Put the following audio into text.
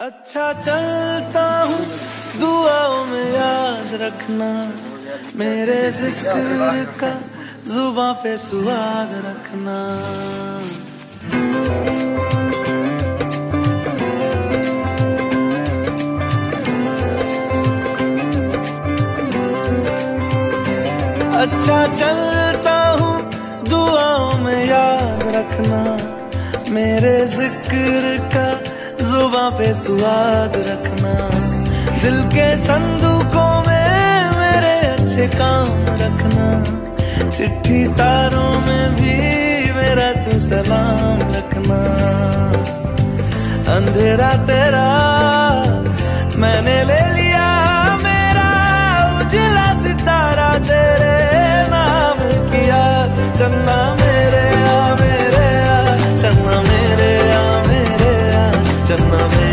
अच्छा चलता हूँ दुआओं में याद रखना, मेरे जिक्र का जुबां पे सुआद रखना। अच्छा चलता हूँ दुआओं में याद रखना, मेरे जिक्र का जुबां पे सुआद रखना। दिल के संदूकों में मेरे अच्छे काम रखना, चिट्ठी तारों में भी मेरा तू सलाम रखना। अंधेरा तेरा मैंने ले लिया, मेरा उजला सितारा तेरे नाम किया। चन्ना मेरे आ, मेरे आ, चन्ना मेरे आ, मेरे आ, चन्ना मेरे